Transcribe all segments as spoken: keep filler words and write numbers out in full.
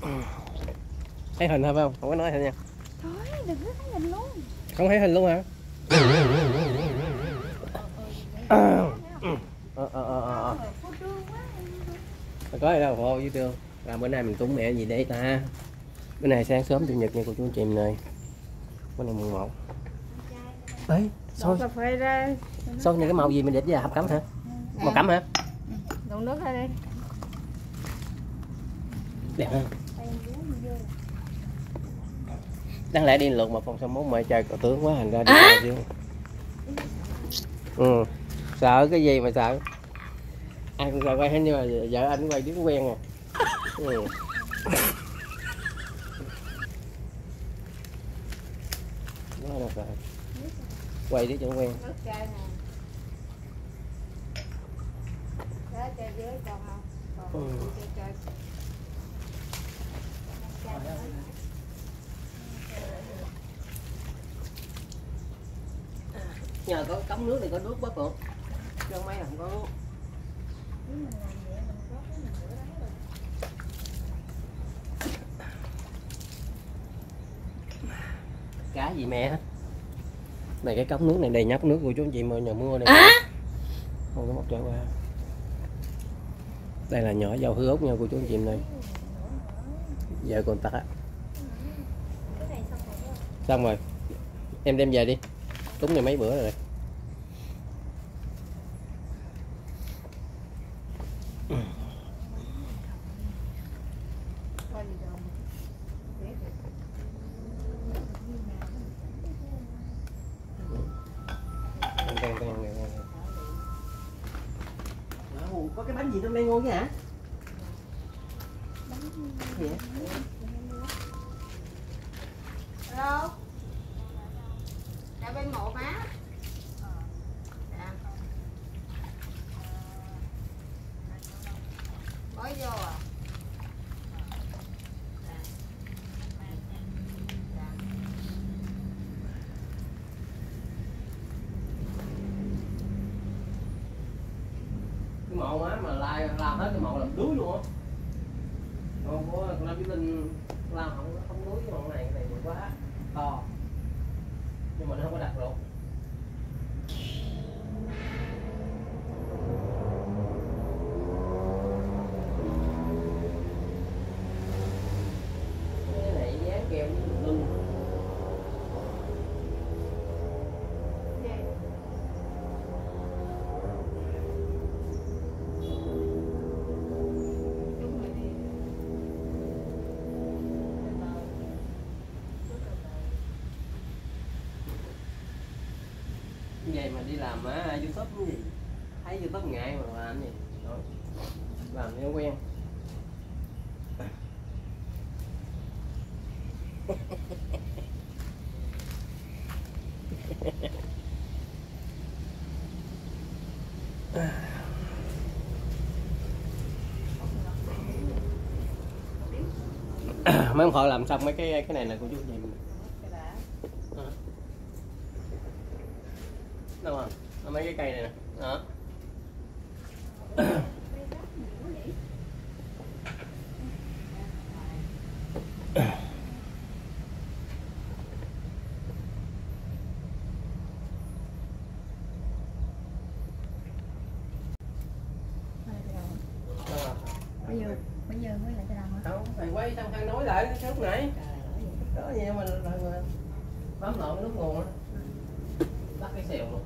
Thấy hình thôi phải không? Không có nói hình nha. Thôi đừng có thấy hình luôn. Không thấy hình luôn hả? Ờ ờ ờ ờ. Có gì đâu khổ với Tương. Là bữa nay mình cúng mẹ gì đây ta? Bữa nay sáng sớm chủ nhật nha cô chú anh chị mình ơi. Bữa nay mùng một. Ấy, sôi. Cà phê ra. Sôi này cái màu gì mình để ra hộp cắm hả? Màu cắm hả? Đun nước ra đi. Đẹp không? Đáng lẽ đi lượt một phòng xong mốt mẹ chơi cờ tướng quá thành ra đi à? Chứ. Ừ. Sợ cái gì mà sợ? Ai cũng sợ quay hết nhưng mà vợ anh quay đứng quen à. Ừ. Quá là sợ. Quay đi cho quen. Ừ. Nhờ có cống nước này có nước bớt không? Chứ mấy là không có nước. Cá gì mẹ? Này cái cống nước này đầy nhóc nước của chú anh chị mà nhờ mưa này. À? Không có móc trở qua. Đây là nhỏ dầu hư ốc nha cô chú anh chị này. Giờ còn tắt á. Xong rồi. Em đem về đi. Cúng này mấy bữa rồi. Có cái bánh gì trong đây ngon chứ hả? Gì vậy? Hello. Dạ bên mộ má. Dạ. Mới vô à? Cái mộ má mà lai lao hết cái mộ làm đuối luôn á. Không có Lâm Vĩ Linh lao không không đuối cái mộ này, cái này bự quá to nhưng mà nó không có đặt ruột. Cái này dán keo lưng. Vậy mà đi làm á YouTube cái gì thấy YouTube ngại mà làm gì rồi làm cho quen. Mấy ông họ làm xong mấy cái cái này là cô chú gì mình đâu à? Mấy cái cây này nè đó. Bây giờ bây giờ mới lại cái nào hả? Không, thầy quay xong thằng nói lại cái lúc nãy. Đó gì mà bấm lộn cái nút nguồn á. Tắt cái xèo luôn.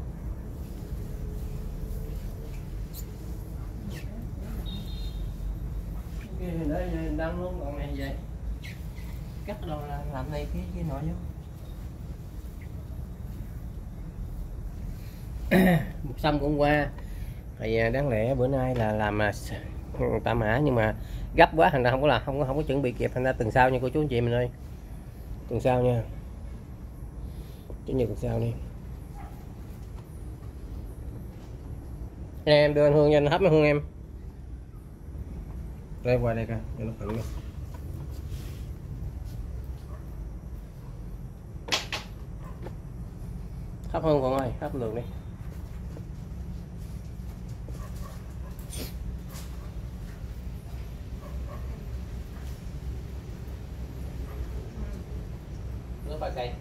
Cái để đăng luôn còn này vậy. Cắt đâu là làm này cái cái nọ vô. Xong cũng qua. Thì đáng lẽ bữa nay là làm tạ mã nhưng mà gấp quá thành ra không có là không có không có chuẩn bị kịp, thành ra tuần sau nha cô chú anh chị mình ơi. Tuần sau nha. Chủ nhật tuần sau đi. Em đưa anh Hương cho anh hấp nó Hương em. Đây qua đây coi, cho nó thử. Hấp Hương còn ơi, hấp lượt đi. Nước ba cây.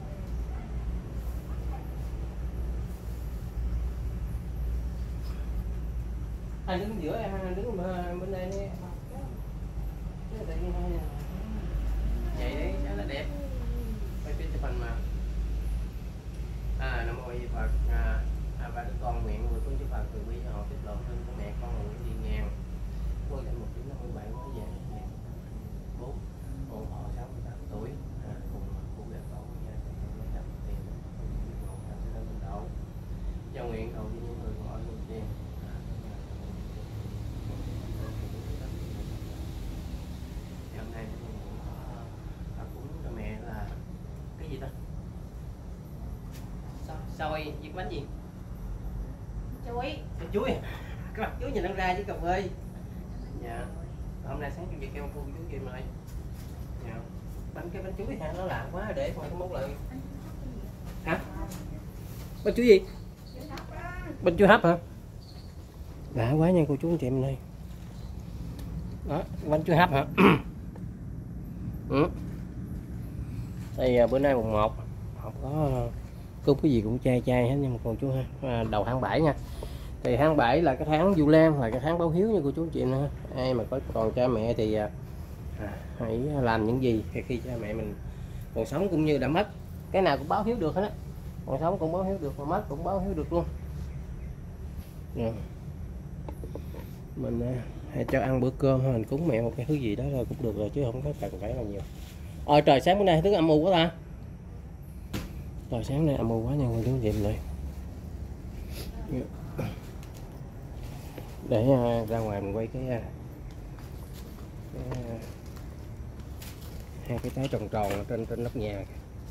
Anh đứng giữa em, anh đứng bên đây đi. Tự nhiên thôi nè. Vậy đấy, đó là đẹp. Quay phim chụp hình mà. À, Nam Mô Di Phật. À, à, ba đứa con nguyện người con chư Phật từ bi cho họ tiếp lộ thân của mẹ con nguyện đi ngàn. Quay lại một chín năm mươi bảy mới về mẹ. Bốn, con họ sáu mươi tám tuổi. À, cùng cụ đẹp tổ nha, con đắp tiền một thành sẽ lên bên đậu. Cho nguyện cầu cho những người gọi luôn tiền. Hôm nay họ cúng cho mẹ là cái gì ta? Xôi với bánh gì? Chuối. Chuối. Các bạn chuối nhìn nó ra chứ cà phê. Dạ. Hôm nay sáng chủ nhật kêu cô chú gì mà. Dạ. Bánh cái bánh chuối ha, nó lạ quá để coi cái món lại. Hả? Bánh chuối gì? Bánh chuối hấp hả? Lạ quá nha cô chú anh chị mình ơi. Đó, bánh chuối hấp hả? Ừ. Đây bữa nay mùng một không có cúng cái gì cũng chay chay hết, nhưng mà cô chú ha, à, đầu tháng bảy nha. Thì tháng bảy là cái tháng Vu Lan, là cái tháng báo hiếu nha cô chú anh chị nữa. Ai mà có còn cha mẹ thì à, hãy làm những gì khi cha mẹ mình còn sống cũng như đã mất. Cái nào cũng báo hiếu được hết á, còn sống cũng báo hiếu được, mà mất cũng báo hiếu được luôn. Rồi. Mình hãy cho ăn bữa cơm, mình cúng mẹ một cái thứ gì đó là cũng được rồi, chứ không có cần phải là nhiều. Ôi trời, sáng bữa nay thức âm u quá ta. Trời sáng nay âm u quá nha cô chú anh chị mình. Để uh, ra ngoài mình quay cái, uh, cái uh, hai cái trái tròn tròn ở trên trên nóc nhà.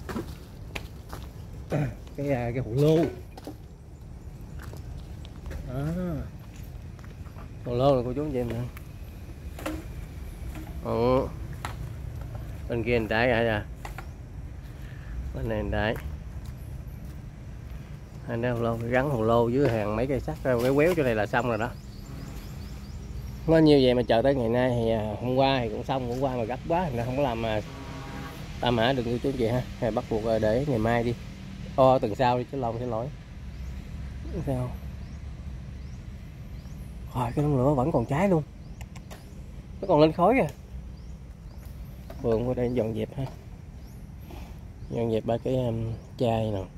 Cái uh, cái hồ lô. Đó. Hồ lô này cô chú anh chị mình. Ồ. Bên kia trái ra ra. Bên này trái. Anh đây hồ lô, gắn hồ lô dưới hàng mấy cây sắt quéo quéo chỗ này là xong rồi đó. Nó nhiều vậy mà chờ tới ngày nay thì hôm qua thì cũng xong, hôm qua mà gấp quá nên không có làm mà ta mã được như chú chị ha. Thì bắt buộc để ngày mai đi. Ô tuần sau đi chứ lòng xin lỗi. Sao? Rồi cái đống lửa vẫn còn cháy luôn. Nó còn lên khói kìa. Vườn qua đây dọn dẹp ha. Dọn dẹp ba cái um, chai nè.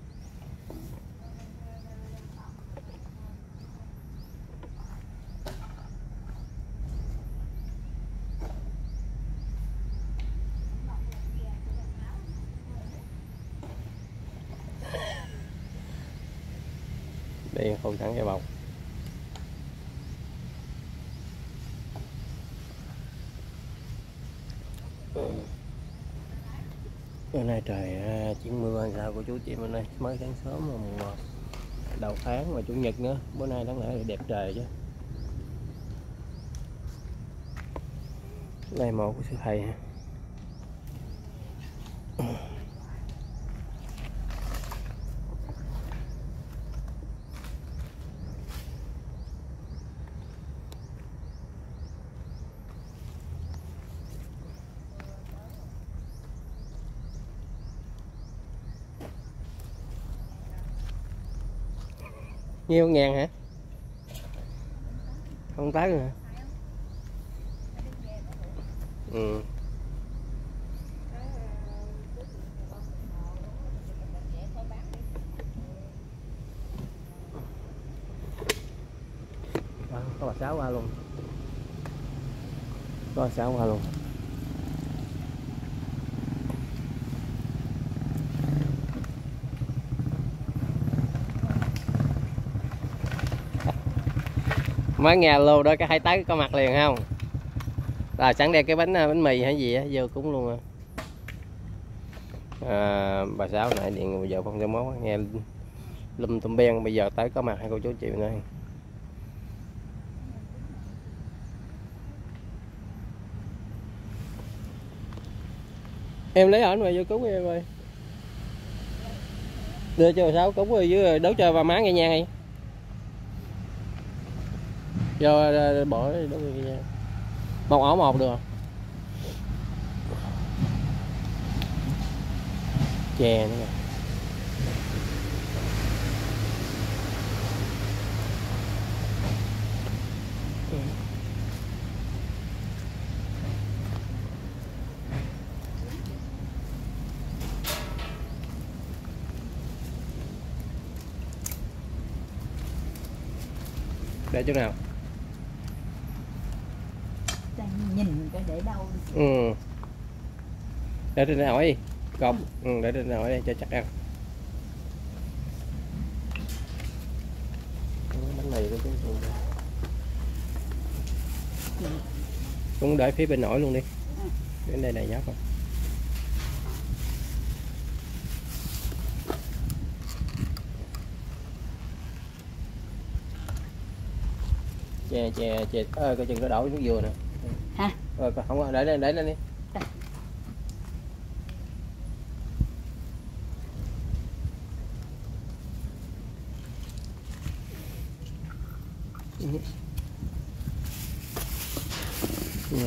Đây khâu trắng cái bầu. Bữa nay trời chuyển mưa sao cô chú chị mình ơi, mới sáng sớm mà mùa đầu tháng mà chủ nhật nữa, bữa nay đáng lẽ là đẹp trời chứ. Đây một của sư thầy ha. Nhiêu ngàn hả? Không tới rồi hả? Ừ. À, có bà Sáu qua luôn. Có bà Sáu qua luôn. Mới nghe lô đó cái hai tới có mặt liền không? Rồi sẵn đem cái bánh bánh mì hay gì á vô cúng luôn à. À, bà Sáu nãy điện bây giờ không cho máu nghe lum tùm ben, bây giờ tới có mặt hai cô chú chị nữa. Em lấy ảnh mà vô cúng em ơi. Đưa cho bà Sáu cúng rồi dưới đấu cho bà má nghe nha. Vô bỏ đấu nghe nha. Một ổ một được. chè nữa nè. Để chỗ nào? Đang nhìn cái để đâu. Ừ. Để trên nào ấy cọc. Ừ, để trên nào đây cho chắc ăn. Bánh mì của chúng tôi cũng để phía bên nổi luôn đi. Đến đây này nhóc rồi. chè chè chè ơi coi chừng nó đổ nước dừa nè. Hả? Rồi không có để lên để lên đi. Ừ. Ừ.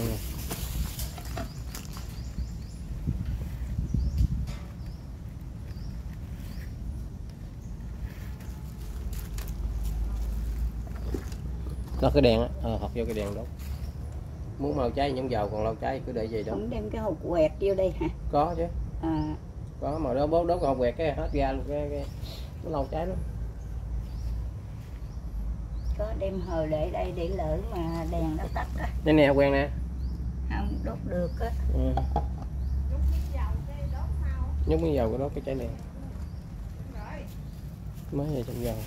Nó cái đèn á, ờ, học vô cái đèn đốt. Muốn mau cháy nhúng dầu, còn lâu cháy cứ để vậy đó. Không đem cái hộp quẹt vô đây hả? Có chứ. À. Có mà đó bố đốt cái hộp quẹt cái hết ra luôn cái, cái nó lâu cháy lắm. Có đem hờ để đây để lỡ mà đèn nó tắt á. Đây nè quen nè. Không đốt được á. Ừ. Nhúng miếng dầu cái đó cái cháy nè. Mới về trong dầu.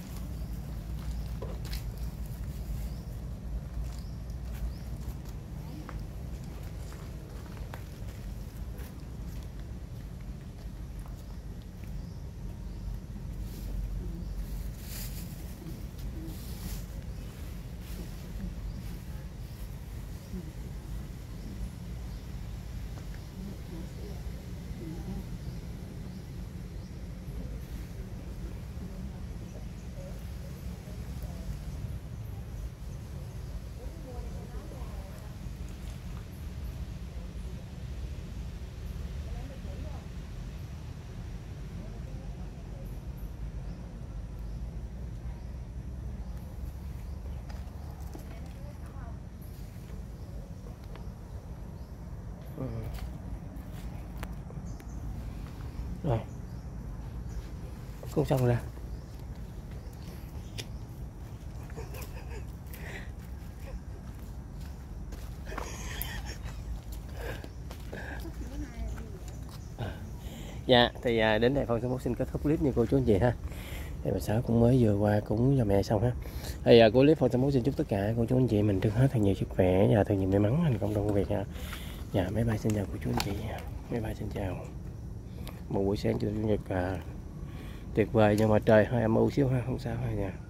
Ừ. Rồi cũng xong ra. Dạ thì à, đến đây Phong số một xin kết thúc clip như cô chú anh chị ha. Thì bà xã cũng mới vừa qua cũng cho mẹ xong ha. Thì à, của clip Phong số một xin chúc tất cả cô chú anh chị mình trước hết thật nhiều sức khỏe và thật nhiều may mắn thành công trong công việc ha. Dạ mấy bye xin chào cô chú anh chị. Mấy bye xin chào. Một buổi sáng chủ nhật à, tuyệt vời nhưng mà trời hơi âm u xíu ha, không sao ha nha.